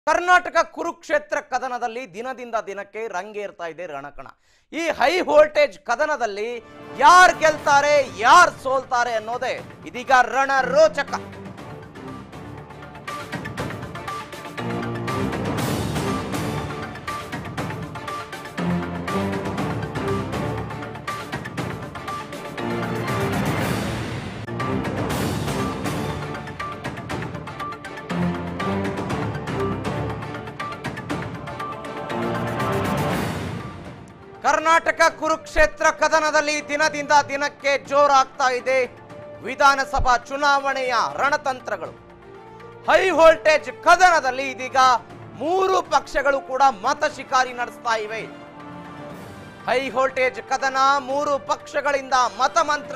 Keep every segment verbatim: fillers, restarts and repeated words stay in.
ಕರ್ನಾಟಕ ಕುರುಕ್ಷೇತ್ರ ಕದನದಲ್ಲಿ ದಿನದಿಂದ ದಿನಕ್ಕೆ ರಂಗೇರ್ತಾ ಇದೆ ರಣಕಣ. ಈ ಹೈ ವೋಲ್ಟೇಜ್ ಕದನದಲ್ಲಿ ಯಾರು ಗೆಲ್ತಾರೆ ಯಾರು ಸೋಲ್ತಾರೆ ಅನ್ನೋದೇ ಇದೀಗ ರಣ ರೋಚಕ. ಕರ್ನಾಟಕ ಕುರುಕ್ಷೇತ್ರ ಕದನದಲ್ಲಿ ದಿನದಿಂದ ದಿನಕ್ಕೆ ಜೋರಾಗ್ತಾ ಇದೆ ವಿಧಾನಸಭಾ ಚುನಾವಣೆಯ ರಣತಂತ್ರಗಳು. ಹೈ ವೋಲ್ಟೇಜ್ ಕದನದಲ್ಲಿ ಇದೀಗ ಮೂರು ಪಕ್ಷಗಳು ಕೂಡ ಮತ ಶಿಕಾರಿ ನಡೆಸ್ತಾ ಇವೆ. ಹೈ ವೋಲ್ಟೇಜ್ ಕದನ, ಮೂರು ಪಕ್ಷಗಳಿಂದ ಮತಮಂತ್ರ.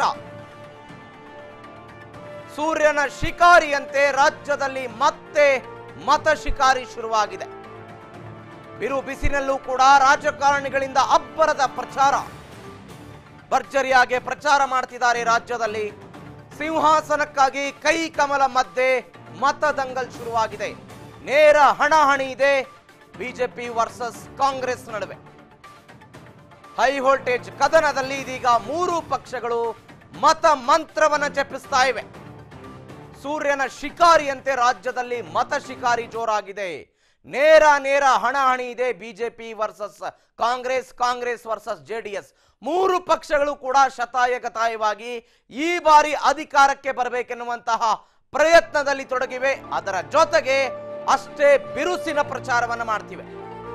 ಸೂರ್ಯನ ಶಿಕಾರಿಯಂತೆ ರಾಜ್ಯದಲ್ಲಿ ಮತ್ತೆ ಮತ ಶಿಕಾರಿ ಶುರುವಾಗಿದೆ. ಬಿರು ಬಿಸಿನಲ್ಲೂ ಕೂಡ ರಾಜಕಾರಣಿಗಳಿಂದ ಅಬ್ಬರದ ಪ್ರಚಾರ, ಭರ್ಜರಿಯಾಗಿ ಪ್ರಚಾರ ಮಾಡ್ತಿದ್ದಾರೆ. ರಾಜ್ಯದಲ್ಲಿ ಸಿಂಹಾಸನಕ್ಕಾಗಿ ಕೈ ಕಮಲ ಮಧ್ಯೆ ಮತದಂಗಲ್ ಶುರುವಾಗಿದೆ. ನೇರ ಹಣಾಹಣಿ ಇದೆ ಬಿಜೆಪಿ ವರ್ಸಸ್ ಕಾಂಗ್ರೆಸ್ ನಡುವೆ. ಹೈ ವೋಲ್ಟೇಜ್ ಕದನದಲ್ಲಿ ಇದೀಗ ಮೂರು ಪಕ್ಷಗಳು ಮತ ಮಂತ್ರವನ್ನ ಜಪಿಸ್ತಾ ಇವೆ. ಸೂರ್ಯನ ಶಿಕಾರಿಯಂತೆ ರಾಜ್ಯದಲ್ಲಿ ಮತ ಶಿಕಾರಿ ಜೋರಾಗಿದೆ. ನೇರ ನೇರ ಹಣಾಹಣಿ ಇದೆ BJP versus Congress, Congress versus JDS. ಮೂರು ಪಕ್ಷಗಳು ಕೂಡ ಶತಾಯಗತಾಯವಾಗಿ ಈ ಬಾರಿ ಅಧಿಕಾರಕ್ಕೆ ಬರಬೇಕೆನ್ನುವಂತಹ ಪ್ರಯತ್ನದಲ್ಲಿ ತೊಡಗಿವೆ. ಅದರ ಜೊತೆಗೆ ಅಷ್ಟೇ ಬಿರುಸಿನ ಪ್ರಚಾರವನ್ನು ಮಾಡ್ತಿವೆ.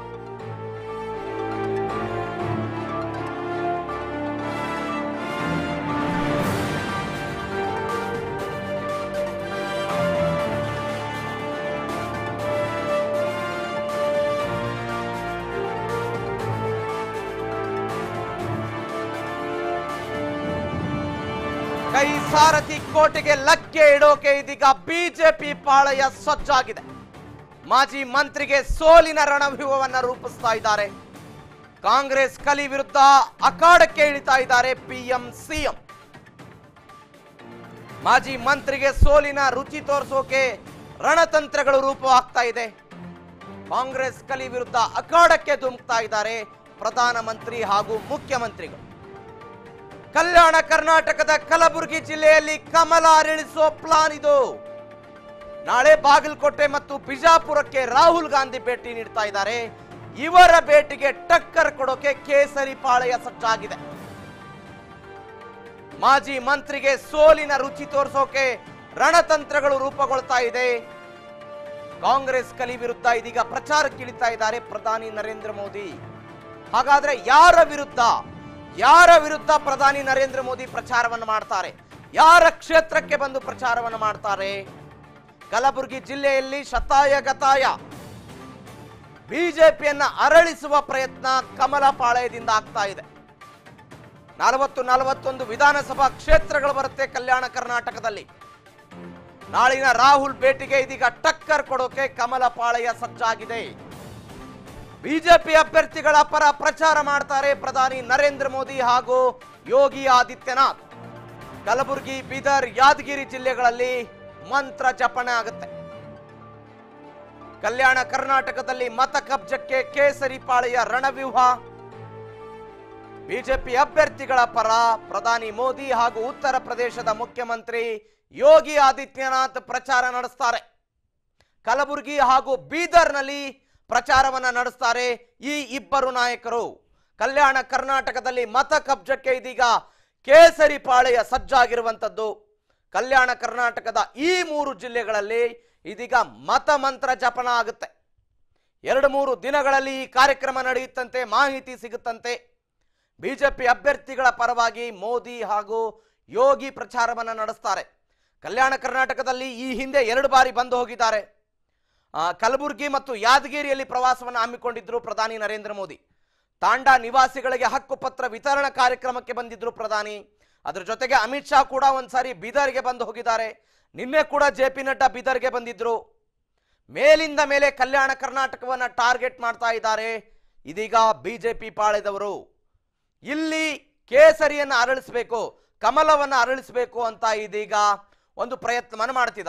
ಕೈ ಸಾರಥಿ ಕೋಟೆಗೆ ಲಗ್ಗೆ ಇಡೋಕೆ ಇದೀಗ ಬಿಜೆಪಿ ಪಾಳಯ ಸಜ್ಜಾಗಿದೆ. ಮಾಜಿ ಮಂತ್ರಿಗೆ ಸೋಲಿನ ರಣವ್ಯೂಹವನ್ನ ರೂಪಿಸ್ತಾ ಇದ್ದಾರೆ. ಕಾಂಗ್ರೆಸ್ ಕಲಿ ವಿರುದ್ಧ ಅಖಾಡಕ್ಕೆ ಇಳಿತಾ ಇದ್ದಾರೆ ಪಿಎಂ ಸಿಎಂ. ಮಾಜಿ ಮಂತ್ರಿಗೆ ಸೋಲಿನ ರುಚಿ ತೋರಿಸೋಕೆ ರಣತಂತ್ರಗಳು ರೂಪವಾಗ್ತಾ ಇದೆ. ಕಾಂಗ್ರೆಸ್ ಕಲಿ ವಿರುದ್ಧ ಅಖಾಡಕ್ಕೆ ಧುಮುಕ್ತಾ ಇದ್ದಾರೆ ಪ್ರಧಾನಮಂತ್ರಿ ಹಾಗೂ ಮುಖ್ಯಮಂತ್ರಿಗಳು. ಕಲ್ಯಾಣ ಕರ್ನಾಟಕದ ಕಲಬುರಗಿ ಜಿಲ್ಲೆಯಲ್ಲಿ ಕಮಲ ಅರಳಿಸೋ ಪ್ಲಾನ್ ಇದು. ನಾಳೆ ಬಾಗಲಕೋಟೆ ಮತ್ತು ಬಿಜಾಪುರಕ್ಕೆ ರಾಹುಲ್ ಗಾಂಧಿ ಭೇಟಿ ನೀಡ್ತಾ ಇದ್ದಾರೆ. ಇವರ ಭೇಟಿಗೆ ಟಕ್ಕರ್ ಕೊಡೋಕೆ ಕೇಸರಿ ಪಾಳೆಯ ಸಜ್ಜಾಗಿದೆ. ಮಾಜಿ ಮಂತ್ರಿಗೆ ಸೋಲಿನ ರುಚಿ ತೋರಿಸೋಕೆ ರಣತಂತ್ರಗಳು ರೂಪುಗೊಳ್ತಾ ಇದೆ. ಕಾಂಗ್ರೆಸ್ ಕಲಿ ವಿರುದ್ಧ ಇದೀಗ ಪ್ರಚಾರಕ್ಕಿಳಿತಾ ಇದ್ದಾರೆ ಪ್ರಧಾನಿ ನರೇಂದ್ರ ಮೋದಿ. ಹಾಗಾದ್ರೆ ಯಾರ ವಿರುದ್ಧ ಯಾರ ವಿರುದ್ಧ ಪ್ರಧಾನಿ ನರೇಂದ್ರ ಮೋದಿ ಪ್ರಚಾರವನ್ನು ಮಾಡ್ತಾರೆ? ಯಾರ ಕ್ಷೇತ್ರಕ್ಕೆ ಬಂದು ಪ್ರಚಾರವನ್ನು ಮಾಡ್ತಾರೆ? ಕಲಬುರಗಿ ಜಿಲ್ಲೆಯಲ್ಲಿ ಶತಾಯ ಗತಾಯ ಬಿಜೆಪಿಯನ್ನ ಅರಳಿಸುವ ಪ್ರಯತ್ನ ಕಮಲ ಪಾಳಯದಿಂದ ಆಗ್ತಾ ಇದೆ. ನಲವತ್ತು ನಲವತ್ತೊಂದು ವಿಧಾನಸಭಾ ಕ್ಷೇತ್ರಗಳು ಬರುತ್ತೆ ಕಲ್ಯಾಣ ಕರ್ನಾಟಕದಲ್ಲಿ. ನಾಳಿನ ರಾಹುಲ್ ಭೇಟಿಗೆ ಇದೀಗ ಟಕ್ಕರ್ ಕೊಡೋಕೆ ಕಮಲ ಪಾಳಯ ಸಜ್ಜಾಗಿದೆ. ಬಿಜೆಪಿ ಅಭ್ಯರ್ಥಿಗಳ ಪರ ಪ್ರಚಾರ ಮಾಡ್ತಾರೆ ಪ್ರಧಾನಿ ನರೇಂದ್ರ ಮೋದಿ ಹಾಗೂ ಯೋಗಿ ಆದಿತ್ಯನಾಥ್. ಕಲಬುರಗಿ, ಬೀದರ್, ಯಾದಗಿರಿ ಜಿಲ್ಲೆಗಳಲ್ಲಿ ಮಂತ್ರ ಜಪಣೆ ಆಗುತ್ತೆ. ಕಲ್ಯಾಣ ಕರ್ನಾಟಕದಲ್ಲಿ ಮತ ಕಬ್ಜಕ್ಕೆ ಕೇಸರಿ ಪಾಳೆಯ ರಣವ್ಯೂಹ. ಬಿಜೆಪಿ ಅಭ್ಯರ್ಥಿಗಳ ಪರ ಪ್ರಧಾನಿ ಮೋದಿ ಹಾಗೂ ಉತ್ತರ ಪ್ರದೇಶದ ಮುಖ್ಯಮಂತ್ರಿ ಯೋಗಿ ಆದಿತ್ಯನಾಥ್ ಪ್ರಚಾರ ನಡೆಸ್ತಾರೆ. ಕಲಬುರಗಿ ಹಾಗೂ ಬೀದರ್ನಲ್ಲಿ ಪ್ರಚಾರವನ್ನ ನಡೆಸ್ತಾರೆ ಈ ಇಬ್ಬರು ನಾಯಕರು. ಕಲ್ಯಾಣ ಕರ್ನಾಟಕದಲ್ಲಿ ಮತ ಕಬ್ಜಕ್ಕೆ ಇದೀಗ ಕೇಸರಿ ಪಾಳೆಯ ಸಜ್ಜಾಗಿರುವಂತದ್ದು. ಕಲ್ಯಾಣ ಕರ್ನಾಟಕದ ಈ ಮೂರು ಜಿಲ್ಲೆಗಳಲ್ಲಿ ಇದೀಗ ಮತ ಮಂತ್ರ ಜಪನ ಆಗುತ್ತೆ. ಎರಡು ಮೂರು ದಿನಗಳಲ್ಲಿ ಈ ಕಾರ್ಯಕ್ರಮ ನಡೆಯುತ್ತಂತೆ, ಮಾಹಿತಿ ಸಿಗುತ್ತಂತೆ. ಬಿಜೆಪಿ ಅಭ್ಯರ್ಥಿಗಳ ಪರವಾಗಿ ಮೋದಿ ಹಾಗೂ ಯೋಗಿ ಪ್ರಚಾರವನ್ನ ನಡೆಸ್ತಾರೆ. ಕಲ್ಯಾಣ ಕರ್ನಾಟಕದಲ್ಲಿ ಈ ಹಿಂದೆ ಎರಡು ಬಾರಿ ಬಂದು ಹೋಗಿದ್ದಾರೆ. ಕಲಬುರಗಿ ಮತ್ತು ಯಾದಗಿರಿಯಲ್ಲಿ ಪ್ರವಾಸವನ್ನು ಹಮ್ಮಿಕೊಂಡಿದ್ರು ಪ್ರಧಾನಿ ನರೇಂದ್ರ ಮೋದಿ. ತಾಂಡಾ ನಿವಾಸಿಗಳಿಗೆ ಹಕ್ಕುಪತ್ರ ವಿತರಣಾ ಕಾರ್ಯಕ್ರಮಕ್ಕೆ ಬಂದಿದ್ರು ಪ್ರಧಾನಿ. ಅದರ ಜೊತೆಗೆ ಅಮಿತ್ ಶಾ ಕೂಡ ಒಂದ್ಸಾರಿ ಬೀದರ್ಗೆ ಬಂದು ಹೋಗಿದ್ದಾರೆ. ನಿನ್ನೆ ಕೂಡ ಜೆ ಪಿ ನಡ್ಡಾ ಬೀದರ್ಗೆ ಬಂದಿದ್ರು. ಮೇಲಿಂದ ಮೇಲೆ ಕಲ್ಯಾಣ ಕರ್ನಾಟಕವನ್ನ ಟಾರ್ಗೆಟ್ ಮಾಡ್ತಾ ಇದ್ದಾರೆ ಇದೀಗ ಬಿಜೆಪಿ ಪಾಳೆದವರು. ಇಲ್ಲಿ ಕೇಸರಿಯನ್ನು ಅರಳಿಸಬೇಕು, ಕಮಲವನ್ನು ಅರಳಿಸಬೇಕು ಅಂತ ಇದೀಗ ಒಂದು ಪ್ರಯತ್ನವನ್ನು ಮಾಡ್ತಿದ್ದಾರೆ.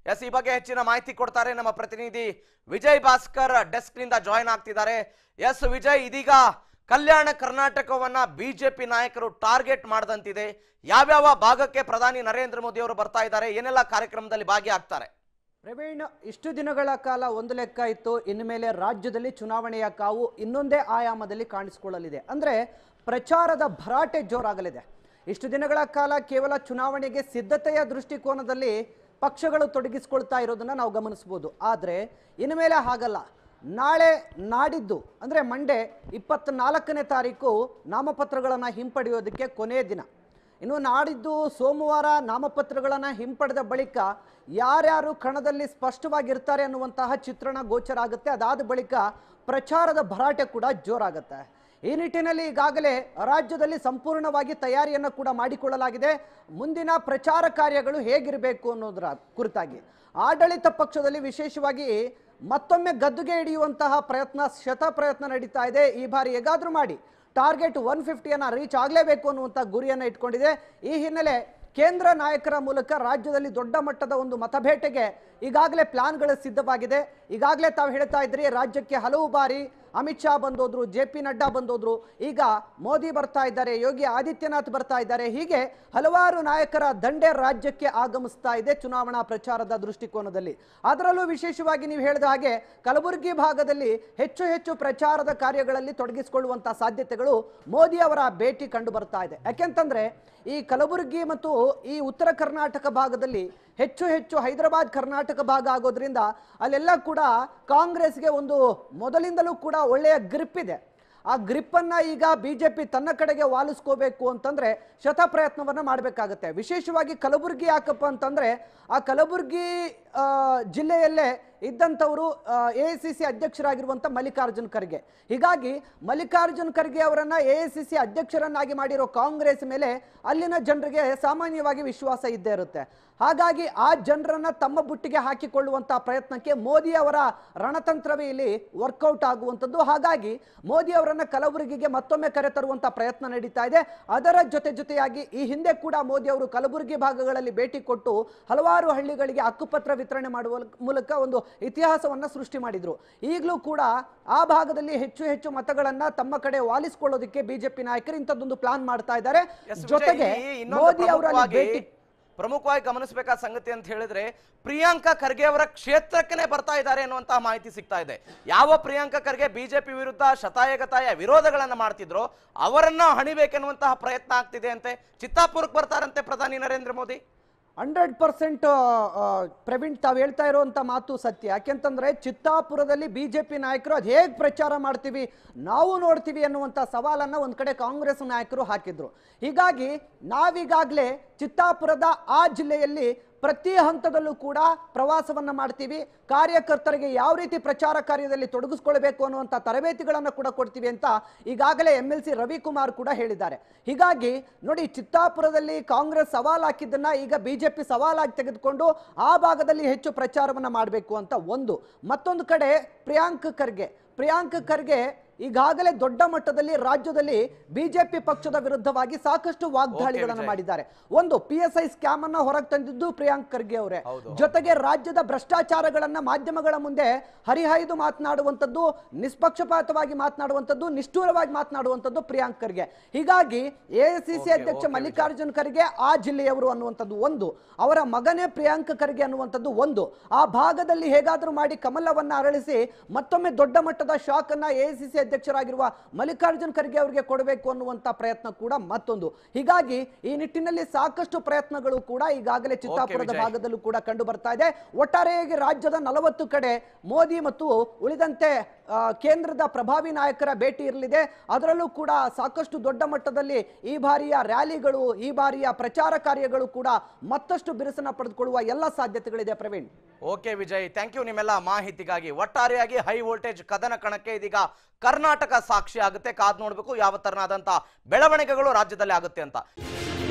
ಎಸ್, ಈ ಬಗ್ಗೆ ಹೆಚ್ಚಿನ ಮಾಹಿತಿ ಕೊಡ್ತಾರೆ ನಮ್ಮ ಪ್ರತಿನಿಧಿ ವಿಜಯ್ ಭಾಸ್ಕರ್, ಡೆಸ್ಕ್ ನಿಂದ ಜಾಯಿನ್ ಆಗ್ತಿದ್ದಾರೆ. ಎಸ್ ವಿಜಯ್, ಇದೀಗ ಕಲ್ಯಾಣ ಕರ್ನಾಟಕವನ್ನ ಬಿಜೆಪಿ ನಾಯಕರು ಟಾರ್ಗೆಟ್ ಮಾಡದಂತಿದೆ. ಯಾವ್ಯಾವ ಭಾಗಕ್ಕೆ ಪ್ರಧಾನಿ ನರೇಂದ್ರ ಮೋದಿ ಅವರು ಬರ್ತಾ ಇದ್ದಾರೆ, ಏನೆಲ್ಲ ಕಾರ್ಯಕ್ರಮದಲ್ಲಿ ಭಾಗಿಯಾಗ್ತಾರೆ? ಪ್ರವೀಣ್, ಇಷ್ಟು ದಿನಗಳ ಕಾಲ ಒಂದು ಲೆಕ್ಕ ಇತ್ತು, ಇನ್ನು ಮೇಲೆ ರಾಜ್ಯದಲ್ಲಿ ಚುನಾವಣೆಯ ಕಾವು ಇನ್ನೊಂದೇ ಆಯಾಮದಲ್ಲಿ ಕಾಣಿಸಿಕೊಳ್ಳಲಿದೆ. ಅಂದ್ರೆ ಪ್ರಚಾರದ ಭರಾಟೆ ಜೋರಾಗಲಿದೆ. ಇಷ್ಟು ದಿನಗಳ ಕಾಲ ಕೇವಲ ಚುನಾವಣೆಗೆ ಸಿದ್ಧತೆಯ ದೃಷ್ಟಿಕೋನದಲ್ಲಿ ಪಕ್ಷಗಳು ತೊಡಗಿಸಿಕೊಳ್ತಾ ಇರೋದನ್ನ ನಾವು ಗಮನಿಸಬಹುದು. ಆದರೆ ಇನ್ನು ಮೇಲೆ ಹಾಗಲ್ಲ. ನಾಳೆ ನಾಡಿದ್ದು ಅಂದರೆ ಮಂಡೇ ಇಪ್ಪತ್ನಾಲ್ಕನೇ ತಾರೀಕು ನಾಮಪತ್ರಗಳನ್ನು ಹಿಂಪಡೆಯೋದಕ್ಕೆ ಕೊನೆಯ ದಿನ. ಇನ್ನು ನಾಡಿದ್ದು ಸೋಮವಾರ ನಾಮಪತ್ರಗಳನ್ನು ಹಿಂಪಡೆದ ಬಳಿಕ ಯಾರ್ಯಾರು ಕಣದಲ್ಲಿ ಸ್ಪಷ್ಟವಾಗಿರ್ತಾರೆ ಅನ್ನುವಂತಹ ಚಿತ್ರಣ ಗೋಚರ ಆಗುತ್ತೆ. ಅದಾದ ಬಳಿಕ ಪ್ರಚಾರದ ಭರಾಟೆ ಕೂಡ ಜೋರಾಗುತ್ತೆ. ಈ ನಿಟ್ಟಿನಲ್ಲಿ ಈಗಾಗಲೇ ರಾಜ್ಯದಲ್ಲಿ ಸಂಪೂರ್ಣವಾಗಿ ತಯಾರಿಯನ್ನು ಕೂಡ ಮಾಡಿಕೊಳ್ಳಲಾಗಿದೆ. ಮುಂದಿನ ಪ್ರಚಾರ ಕಾರ್ಯಗಳು ಹೇಗಿರಬೇಕು ಅನ್ನೋದರ ಕುರಿತಾಗಿ ಆಡಳಿತ ಪಕ್ಷದಲ್ಲಿ ವಿಶೇಷವಾಗಿ ಮತ್ತೊಮ್ಮೆ ಗದ್ದುಗೆ ಹಿಡಿಯುವಂತಹ ಪ್ರಯತ್ನ, ಶತ ಪ್ರಯತ್ನ ನಡೀತಾ ಇದೆ. ಈ ಬಾರಿ ಹೇಗಾದ್ರೂ ಮಾಡಿ ಟಾರ್ಗೆಟ್ ಒನ್ ಫಿಫ್ಟಿಯನ್ನು ರೀಚ್ ಆಗಲೇಬೇಕು ಅನ್ನುವಂಥ ಗುರಿಯನ್ನು ಇಟ್ಕೊಂಡಿದೆ. ಈ ಹಿನ್ನೆಲೆ ಕೇಂದ್ರ ನಾಯಕರ ಮೂಲಕ ರಾಜ್ಯದಲ್ಲಿ ದೊಡ್ಡ ಮಟ್ಟದ ಒಂದು ಮತಬೇಟೆಗೆ ಈಗಾಗಲೇ ಪ್ಲಾನ್ಗಳು ಸಿದ್ಧವಾಗಿದೆ. ಈಗಾಗಲೇ ತಾವು ಹೇಳ್ತಾ ಇದ್ರಿ, ರಾಜ್ಯಕ್ಕೆ ಹಲವು ಬಾರಿ ಅಮಿತ್ ಶಾ ಬಂದೋದ್ರು, ಜೆ ಪಿ ನಡ್ಡಾ ಬಂದೋದ್ರು, ಈಗ ಮೋದಿ ಬರ್ತಾ ಇದ್ದಾರೆ, ಯೋಗಿ ಆದಿತ್ಯನಾಥ್ ಬರ್ತಾ ಇದ್ದಾರೆ. ಹೀಗೆ ಹಲವಾರು ನಾಯಕರ ದಂಡೆ ರಾಜ್ಯಕ್ಕೆ ಆಗಮಿಸ್ತಾ ಇದೆ ಚುನಾವಣಾ ಪ್ರಚಾರದ ದೃಷ್ಟಿಕೋನದಲ್ಲಿ. ಅದರಲ್ಲೂ ವಿಶೇಷವಾಗಿ ನೀವು ಹೇಳಿದ ಹಾಗೆ ಕಲಬುರಗಿ ಭಾಗದಲ್ಲಿ ಹೆಚ್ಚು ಹೆಚ್ಚು ಪ್ರಚಾರದ ಕಾರ್ಯಗಳಲ್ಲಿ ತೊಡಗಿಸಿಕೊಳ್ಳುವಂತಹ ಸಾಧ್ಯತೆಗಳು ಮೋದಿ ಅವರ ಭೇಟಿ ಕಂಡು ಬರ್ತಾ ಇದೆ. ಯಾಕೆಂತಂದ್ರೆ ಈ ಕಲಬುರಗಿ ಮತ್ತು ಈ ಉತ್ತರ ಕರ್ನಾಟಕ ಭಾಗದಲ್ಲಿ ಹೆಚ್ಚು ಹೆಚ್ಚು ಹೈದರಾಬಾದ್ ಕರ್ನಾಟಕ ಭಾಗ ಆಗೋದ್ರಿಂದ ಅಲ್ಲೆಲ್ಲ ಕೂಡ ಕಾಂಗ್ರೆಸ್ಗೆ ಒಂದು ಮೊದಲಿಂದಲೂ ಕೂಡ ಒಳ್ಳೆಯ ಗ್ರಿಪ್ ಇದೆ. ಆ ಗ್ರಿಪ್ಪನ್ನು ಈಗ ಬಿಜೆಪಿ ತನ್ನ ಕಡೆಗೆ ವಾಲಿಸ್ಕೋಬೇಕು ಅಂತಂದ್ರೆ ಶತ ಪ್ರಯತ್ನವನ್ನು ಮಾಡಬೇಕಾಗುತ್ತೆ. ವಿಶೇಷವಾಗಿ ಕಲಬುರಗಿ ಯಾಕಪ್ಪ ಅಂತಂದ್ರೆ ಆ ಕಲಬುರಗಿ ಜಿಲ್ಲೆಯಲ್ಲೇ ಇದ್ದಂಥವರು ಎ ಐ ಸಿ ಸಿ ಅಧ್ಯಕ್ಷರಾಗಿರುವಂಥ ಮಲ್ಲಿಕಾರ್ಜುನ್ ಖರ್ಗೆ. ಹೀಗಾಗಿ ಮಲ್ಲಿಕಾರ್ಜುನ್ ಖರ್ಗೆ ಅವರನ್ನ ಎ ಐ ಸಿ ಸಿ ಅಧ್ಯಕ್ಷರನ್ನಾಗಿ ಮಾಡಿರೋ ಕಾಂಗ್ರೆಸ್ ಮೇಲೆ ಅಲ್ಲಿನ ಜನರಿಗೆ ಸಾಮಾನ್ಯವಾಗಿ ವಿಶ್ವಾಸ ಇದ್ದೇ ಇರುತ್ತೆ. ಹಾಗಾಗಿ ಆ ಜನರನ್ನ ತಮ್ಮ ಬುಟ್ಟಿಗೆ ಹಾಕಿಕೊಳ್ಳುವಂಥ ಪ್ರಯತ್ನಕ್ಕೆ ಮೋದಿ ಅವರ ರಣತಂತ್ರವೇ ಇಲ್ಲಿ ವರ್ಕೌಟ್ ಆಗುವಂಥದ್ದು. ಹಾಗಾಗಿ ಮೋದಿ ಅವರನ್ನ ಕಲಬುರಗಿಗೆ ಮತ್ತೊಮ್ಮೆ ಕರೆತರುವಂಥ ಪ್ರಯತ್ನ ನಡೀತಾ ಇದೆ. ಅದರ ಜೊತೆ ಜೊತೆಯಾಗಿ ಈ ಹಿಂದೆ ಕೂಡ ಮೋದಿ ಅವರು ಕಲಬುರಗಿ ಭಾಗಗಳಲ್ಲಿ ಭೇಟಿ ಕೊಟ್ಟು ಹಲವಾರು ಹಳ್ಳಿಗಳಿಗೆ ಹಕ್ಕುಪತ್ರ ವಿತರಣೆ ಮಾಡುವ ಮೂಲಕ ಒಂದು ಇತಿಹಾಸವನ್ನ ಸೃಷ್ಟಿ ಮಾಡಿದ್ರು. ಈಗಲೂ ಕೂಡ ಆ ಭಾಗದಲ್ಲಿ ಹೆಚ್ಚು ಹೆಚ್ಚು ಮತಗಳನ್ನ ತಮ್ಮ ಕಡೆ ವಾಲಿಸಿಕೊಳ್ಳೋದಕ್ಕೆ ಬಿಜೆಪಿ ನಾಯಕರು ಇಂಥದ್ದೊಂದು ಪ್ಲಾನ್ ಮಾಡ್ತಾ ಇದ್ದಾರೆ. ಜೊತೆಗೆ ಮೋದಿ ಅವರ ಭೇಟಿ ಪ್ರಮುಖವಾಗಿ ಗಮನಿಸಬೇಕಾದ ಸಂಗತಿ ಅಂತ ಹೇಳಿದ್ರೆ ಪ್ರಿಯಾಂಕಾ ಖರ್ಗೆ ಅವರ ಕ್ಷೇತ್ರಕ್ಕೆ ಬರ್ತಾ ಇದ್ದಾರೆ ಅನ್ನುವಂತಹ ಮಾಹಿತಿ ಸಿಗ್ತಾ ಇದೆ. ಯಾವ ಪ್ರಿಯಾಂಕಾ ಖರ್ಗೆ ಬಿಜೆಪಿ ವಿರುದ್ಧ ಶತಾಯಗತಾಯ ವಿರೋಧಗಳನ್ನ ಮಾಡ್ತಿದ್ರು ಅವರನ್ನ ಹಣಿಬೇಕೆನ್ನುವಂತಹ ಪ್ರಯತ್ನ ಆಗ್ತಿದೆ ಅಂತೆ. ಚಿತ್ತಾಪುರಕ್ಕೆ ಬರ್ತಾರಂತೆ ಪ್ರಧಾನಿ ನರೇಂದ್ರ ಮೋದಿ. ಹಂಡ್ರೆಡ್ ಪರ್ಸೆಂಟ್ ಪ್ರವೀಣ್, ತಾವು ಹೇಳ್ತಾ ಇರುವಂತ ಮಾತು ಸತ್ಯ. ಯಾಕೆಂತಂದ್ರೆ ಚಿತ್ತಾಪುರದಲ್ಲಿ ಬಿಜೆಪಿ ನಾಯಕರು ಅದು ಹೇಗೆ ಪ್ರಚಾರ ಮಾಡ್ತೀವಿ ನಾವು ನೋಡ್ತೀವಿ ಅನ್ನುವಂಥ ಸವಾಲನ್ನ ಒಂದ್ ಕಡೆ ಕಾಂಗ್ರೆಸ್ ನಾಯಕರು ಹಾಕಿದ್ರು. ಹೀಗಾಗಿ ನಾವೀಗಾಗಲೇ ಚಿತ್ತಾಪುರದ ಆ ಜಿಲ್ಲೆಯಲ್ಲಿ ಪ್ರತಿ ಹಂತದಲ್ಲೂ ಕೂಡ ಪ್ರವಾಸವನ್ನ ಮಾಡ್ತೀವಿ. ಕಾರ್ಯಕರ್ತರಿಗೆ ಯಾವ ರೀತಿ ಪ್ರಚಾರ ಕಾರ್ಯದಲ್ಲಿ ತೊಡಗಿಸ್ಕೊಳ್ಬೇಕು ಅನ್ನುವಂಥ ತರಬೇತಿಗಳನ್ನು ಕೂಡ ಕೊಡ್ತೀವಿ ಅಂತ ಈಗಾಗಲೇ ಎಂ ಎಲ್ ಸಿ ರವಿಕುಮಾರ್ ಕೂಡ ಹೇಳಿದ್ದಾರೆ. ಹೀಗಾಗಿ ನೋಡಿ, ಚಿತ್ತಾಪುರದಲ್ಲಿ ಕಾಂಗ್ರೆಸ್ ಸವಾಲ್ ಹಾಕಿದ್ದನ್ನ ಈಗ ಬಿಜೆಪಿ ಸವಾಲಾಗಿ ತೆಗೆದುಕೊಂಡು ಆ ಭಾಗದಲ್ಲಿ ಹೆಚ್ಚು ಪ್ರಚಾರವನ್ನ ಮಾಡಬೇಕು ಅಂತ ಒಂದು. ಮತ್ತೊಂದು ಕಡೆ ಪ್ರಿಯಾಂಕ್ ಖರ್ಗೆ ಪ್ರಿಯಾಂಕ್ ಖರ್ಗೆ ಈಗಾಗಲೇ ದೊಡ್ಡ ಮಟ್ಟದಲ್ಲಿ ರಾಜ್ಯದಲ್ಲಿ ಬಿಜೆಪಿ ಪಕ್ಷದ ವಿರುದ್ಧವಾಗಿ ಸಾಕಷ್ಟು ವಾಗ್ದಾಳಿಗಳನ್ನು ಮಾಡಿದ್ದಾರೆ. ಒಂದು ಪಿ ಎಸ್ ಐ ಸ್ಕ್ಯಾಮ್ ಅನ್ನ ಹೊರಗೆ ತಂದಿದ್ದು ಪ್ರಿಯಾಂಕ್ ಖರ್ಗೆ ಅವರೇ. ಜೊತೆಗೆ ರಾಜ್ಯದ ಭ್ರಷ್ಟಾಚಾರಗಳನ್ನ ಮಾಧ್ಯಮಗಳ ಮುಂದೆ ಹರಿಹಾಯ್ದು ಮಾತನಾಡುವಂಥದ್ದು, ನಿಷ್ಪಕ್ಷಪಾತವಾಗಿ ಮಾತನಾಡುವಂಥದ್ದು, ನಿಷ್ಠೂರವಾಗಿ ಮಾತನಾಡುವಂಥದ್ದು ಪ್ರಿಯಾಂಕ್ ಖರ್ಗೆ. ಹೀಗಾಗಿ ಎ ಐ ಸಿ ಸಿ ಅಧ್ಯಕ್ಷ ಮಲ್ಲಿಕಾರ್ಜುನ್ ಖರ್ಗೆ ಆ ಜಿಲ್ಲೆಯವರು ಅನ್ನುವಂಥದ್ದು ಒಂದು, ಅವರ ಮಗನೇ ಪ್ರಿಯಾಂಕ್ ಖರ್ಗೆ ಅನ್ನುವಂಥದ್ದು ಒಂದು. ಆ ಭಾಗದಲ್ಲಿ ಹೇಗಾದ್ರೂ ಮಾಡಿ ಕಮಲವನ್ನ ಅರಳಿಸಿ ಮತ್ತೊಮ್ಮೆ ದೊಡ್ಡ ಮಟ್ಟದ ಶಾಕ್ ಅನ್ನ ಎ ಐ ಸಿ ಸಿ ಅಧ್ಯಕ್ಷರಾಗಿರುವ ಮಲ್ಲಿಕಾರ್ಜುನ್ ಖರ್ಗೆ ಅವರಿಗೆ ಕೊಡಬೇಕು ಅನ್ನುವಂತ ಪ್ರಯತ್ನ ಕೂಡ ಮತ್ತೊಂದು. ಹೀಗಾಗಿ ಈ ನಿಟ್ಟಿನಲ್ಲಿ ಸಾಕಷ್ಟು ಪ್ರಯತ್ನಗಳು ಕೂಡ ಈಗಾಗಲೇ ಚಿತ್ತಾಪುರದ ಭಾಗದಲ್ಲೂ ಕೂಡ ಕಂಡು ಬರ್ತಾ ಇದೆ. ಒಟ್ಟಾರೆಯಾಗಿ ರಾಜ್ಯದ ನಲವತ್ತು ಕಡೆ ಮೋದಿ ಮತ್ತು ಉಳಿದಂತೆ ಕೇಂದ್ರದ ಪ್ರಭಾವಿ ನಾಯಕರ ಭೇಟಿ ಇರಲಿದೆ. ಅದರಲ್ಲೂ ಕೂಡ ಸಾಕಷ್ಟು ದೊಡ್ಡ ಮಟ್ಟದಲ್ಲಿ ಈ ಬಾರಿಯ ರ್ಯಾಲಿಗಳು, ಈ ಬಾರಿಯ ಪ್ರಚಾರ ಕಾರ್ಯಗಳು ಕೂಡ ಮತ್ತಷ್ಟು ಬಿರುಸನ್ನ ಪಡೆದುಕೊಳ್ಳುವ ಎಲ್ಲ ಸಾಧ್ಯತೆಗಳಿದೆ. Praveen, okay Vijay, thank you ನಿಮ್ಮೆಲ್ಲ ಮಾಹಿತಿಗಾಗಿ. ಒಟ್ಟಾರೆಯಾಗಿ ಹೈ ವೋಲ್ಟೇಜ್ ಕದನ ಕಣಕ್ಕೆ ಇದೀಗ ಕರ್ನಾಟಕ ಸಾಕ್ಷಿ ಆಗುತ್ತೆ. ಕಾದ್ ನೋಡಬೇಕು ಯಾವ ತರನಾದಂತಹ ಬೆಳವಣಿಗೆಗಳು ರಾಜ್ಯದಲ್ಲಿ ಆಗುತ್ತೆ ಅಂತ.